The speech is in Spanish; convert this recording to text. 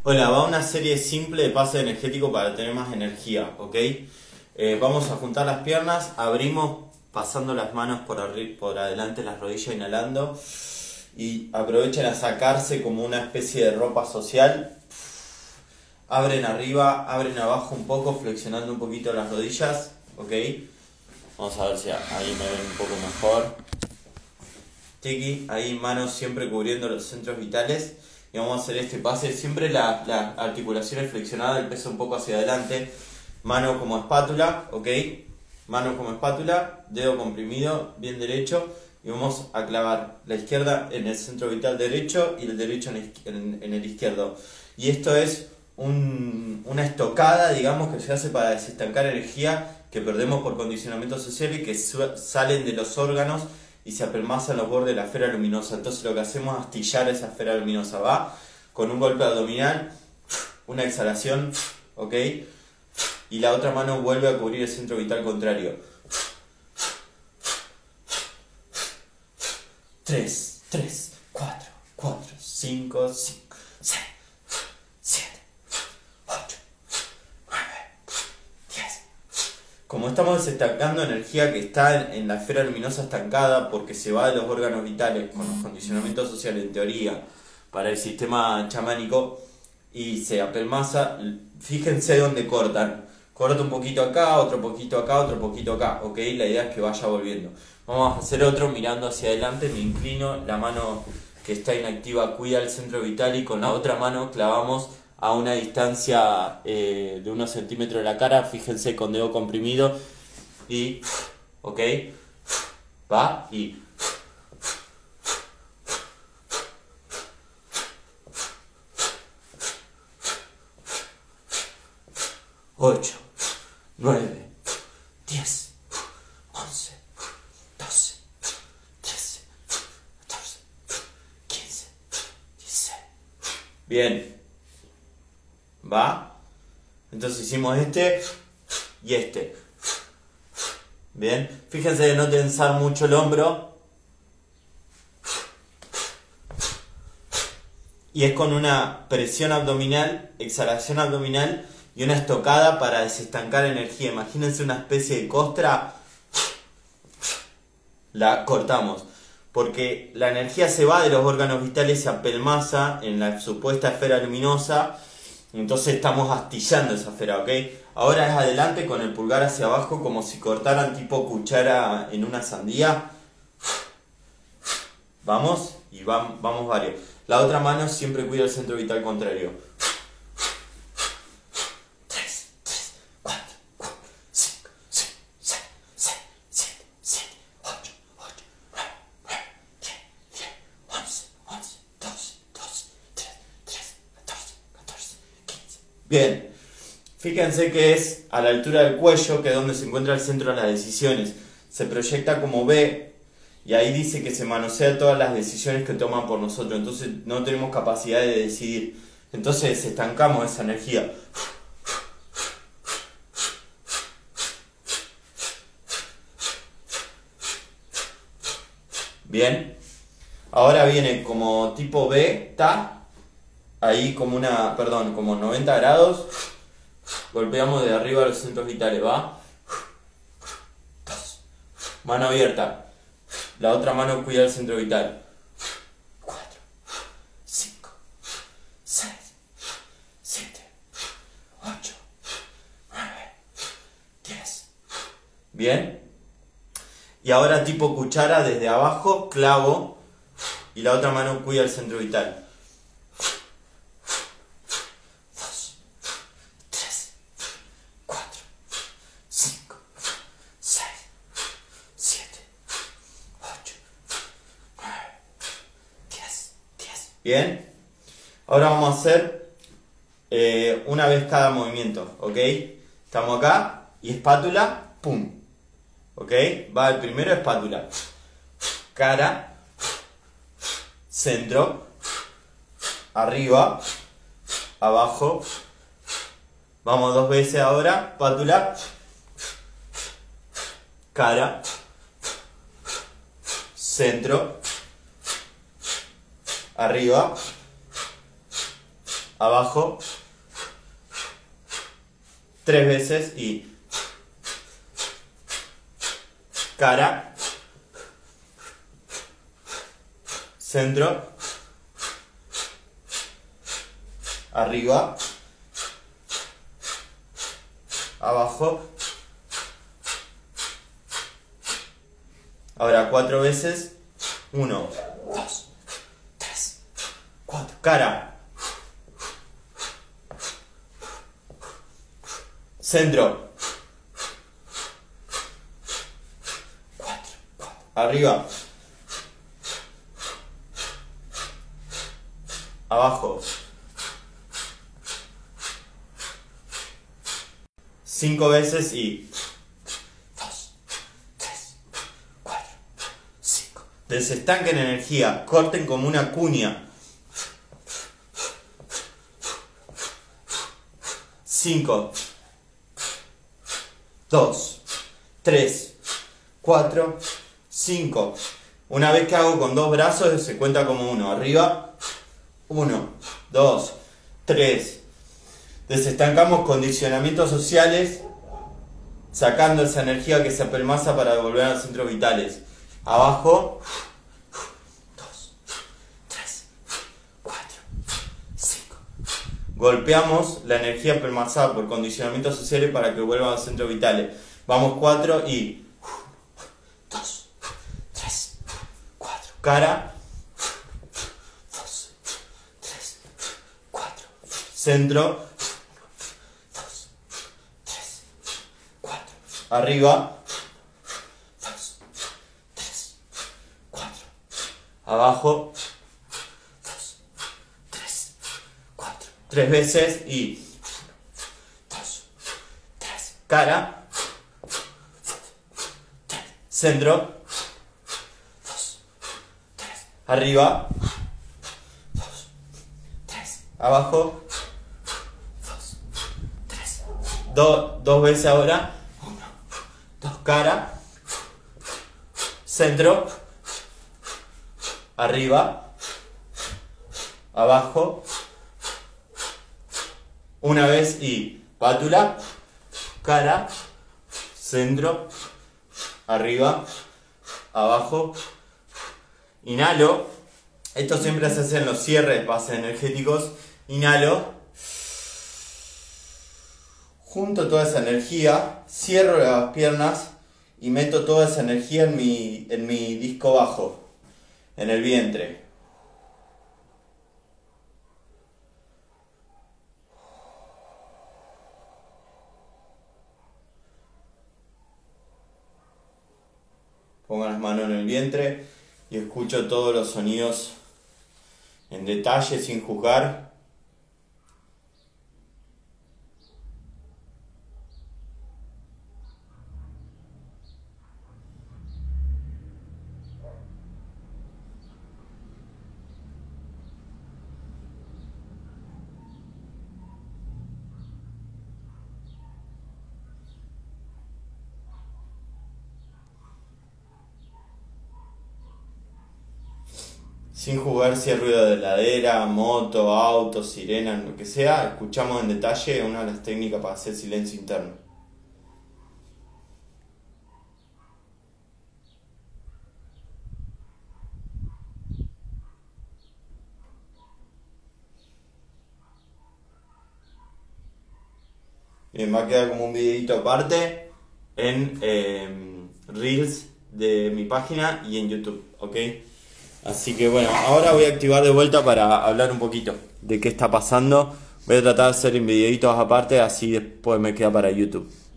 Hola, va una serie simple de pases energéticos para tener más energía, ¿ok? Vamos a juntar las piernas, abrimos pasando las manos por adelante de las rodillas, inhalando. Y aprovechen a sacarse como una especie de ropa social. Abren arriba, abren abajo un poco, flexionando un poquito las rodillas, ¿ok? Vamos a ver si ahí me ven un poco mejor. Tiki, ahí manos siempre cubriendo los centros vitales. Y vamos a hacer este pase, siempre la articulación es flexionada, el peso un poco hacia adelante. Mano como espátula, ¿ok? Mano como espátula, dedo comprimido, bien derecho. Y vamos a clavar la izquierda en el centro vital derecho y el derecho en el izquierdo. Y esto es una estocada, digamos, que se hace para desestancar energía que perdemos por condicionamiento social y que salen de los órganos y se apelmazan los bordes de la esfera luminosa. Entonces lo que hacemos es astillar esa esfera luminosa. Va con un golpe abdominal, una exhalación, ¿ok? Y la otra mano vuelve a cubrir el centro vital contrario. 3, 4, 5, 6, 7, 8, 9, 10. Como estamos desestancando energía que está en la esfera luminosa estancada porque se va de los órganos vitales con los condicionamientos sociales en teoría para el sistema chamánico y se apelmaza, fíjense dónde cortan. Corta un poquito acá, otro poquito acá, otro poquito acá, ¿ok? La idea es que vaya volviendo. Vamos a hacer otro mirando hacia adelante, me inclino, la mano que está inactiva cuida el centro vital y con la otra mano clavamos a una distancia de unos centímetros de la cara, fíjense con dedo comprimido y, ¿ok? Va y... 8, 9, 10, 11, 12, 13, 14, 15, 16. Bien. ¿Va? Entonces hicimos este y este. Bien. Fíjense de no tensar mucho el hombro. Y es con una presión abdominal, exhalación abdominal y una estocada para desestancar energía. Imagínense una especie de costra. La cortamos. Porque la energía se va de los órganos vitales, se apelmaza en la supuesta esfera luminosa. Entonces estamos astillando esa esfera, ¿ok? Ahora es adelante con el pulgar hacia abajo como si cortaran tipo cuchara en una sandía. Vamos y vamos varios. La otra mano siempre cuida el centro vital contrario. 3, 4, 5, 6, 7, 7, 8, 9, 10, 11, 12, 13, 14, 15. Bien, fíjense que es a la altura del cuello, que es donde se encuentra el centro de las decisiones. Se proyecta como B. Y ahí dice que se manosea todas las decisiones que toman por nosotros. Entonces no tenemos capacidad de decidir. Entonces estancamos esa energía. Bien. Ahora viene como tipo B, ta. Ahí como como 90 grados. Golpeamos de arriba a los centros vitales. Va. Mano abierta. La otra mano cuida el centro vital. 4, 5, 6, 7, 8, 9, 10. Bien. Y ahora tipo cuchara desde abajo, clavo. Y la otra mano cuida el centro vital. 2, 3, 4, 5, 6, 7. Bien, ahora vamos a hacer una vez cada movimiento, ¿ok? Estamos acá y espátula, pum, ¿ok? Va el primero, espátula, cara, centro, arriba, abajo, vamos 2 veces ahora, espátula, cara, centro, arriba, abajo, 3 veces y cara, centro, arriba, abajo. Ahora 4 veces, 1, 2, 3, 4, cara, centro, 4, arriba, abajo, 5 veces y 2, 3, 4, 5. Desestanquen energía, corten como una cuña. 5, 2, 3, 4, 5. Una vez que hago con 2 brazos se cuenta como 1. Arriba, 1, 2, 3. Desestancamos condicionamientos sociales, sacando esa energía que se apelmaza para devolver a los centros vitales. Abajo, 2, 3, 4, 5. Golpeamos la energía apelmazada por condicionamientos sociales para que vuelva a los centros vitales. Vamos 4 y 2, 3, 4. Cara, 2, 3, 4. Centro, arriba, 2, 3, 4. Abajo, 2, 3, 4. 3 veces y 2, 3. Cara, 3. Centro, 2, 3. Arriba, 2, 3. Abajo, 2, 3. 2 veces ahora. Cara, centro, arriba, abajo, una vez y pátula, cara, centro, arriba, abajo, inhalo. Esto siempre se hace en los cierres de pases energéticos. Inhalo, junto toda esa energía, cierro las piernas y meto toda esa energía en mi disco bajo, en el vientre. Pongo las manos en el vientre y escucho todos los sonidos en detalle, sin juzgar. Sin jugar si es ruido de heladera, moto, auto, sirena, lo que sea, escuchamos en detalle una de las técnicas para hacer silencio interno. Bien, va a quedar como un videito aparte en Reels de mi página y en YouTube, ¿ok? Así que bueno, ahora voy a activar de vuelta para hablar un poquito de qué está pasando. Voy a tratar de hacer en videitos aparte, así después me queda para YouTube.